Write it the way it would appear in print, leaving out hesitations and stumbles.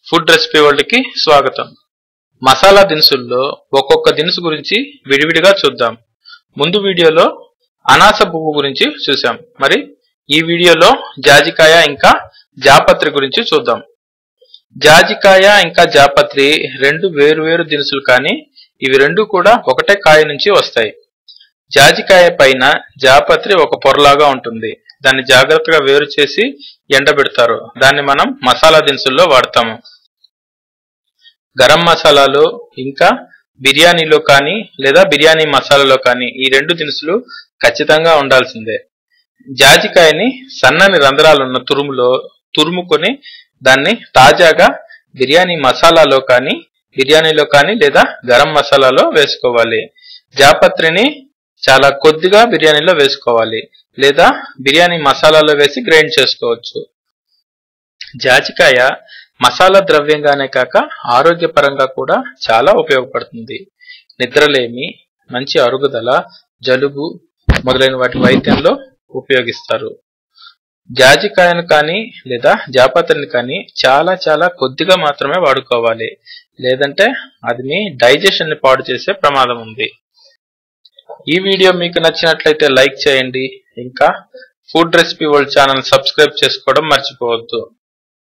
Food recipe world కి స్వాగతం। మసాలా దినుసుల్లో ఒక్కొక్క దినుసు గురించి విడివిడిగా చూద్దాం। ముందు వీడియోలో అనాస పువ్వు గురించి చూసాం। మరి ఈ వీడియోలో జాజికాయ ఇంకా జాపత్రి గురించి చూద్దాం। జాజికాయ ఇంకా జాపత్రి రెండు వేరు దినుసులు కానీ ఇవి రెండు కూడా ఒకటే కాయ నుంచి వస్తాయి। జాజికాయ పైన జాపత్రి ఒక పొరలాగా ఉంటుంది। దాన్ని జాగ్రత్తగా వేరు చేసి ఎండబెడతారు। దాన్ని మనం మసాలా దినుసుల్లో వాడతాము। గరం మసాలాలో ఇంకా బిర్యానీలో కానీ లేదా బిర్యానీ మసాలాలో కానీ ఈ రెండు దినుసులు ఖచ్చితంగా ఉండాల్సిందే। జాజికాయని సన్నని రంధ్రాలున్న తురుములో తురుముకొని దాన్ని తాజాగా బిర్యానీ మసాలాలో కానీ బిర్యానీలో కానీ లేదా గరం మసాలాలో వేసుకోవాలి। జాపత్రిని చాలా కొద్దిగా బిర్యానీలో వేసుకోవాలి లేదా బిర్యానీ మసాలాలో వేసి గ్రైండ్ చేసుకోవచ్చు। జాజికాయ మసాలా ద్రవ్యంగానే కాక ఆరోగ్యపరంగా కూడా చాలా ఉపయోగపడుతుంది। నిద్రలేమి, మంచి అరుగుదల, జలుబు మొదలైన వాటి వైద్యంలో ఉపయోగిస్తారు। జాజికాయను కానీ లేదా జాపత్రిని కానీ చాలా కొద్దిగా మాత్రమే వాడుకోవాలి, లేదంటే అది మీ డైజెషన్ ని పాడు చేసే ప్రమాదం ఉంది। ఈ వీడియో మీకు నచ్చినట్లయితే లైక్ చేయండి, ఇంకా food recipe world channel subscribe చేసుకోవడం మర్చిపోవద్దు।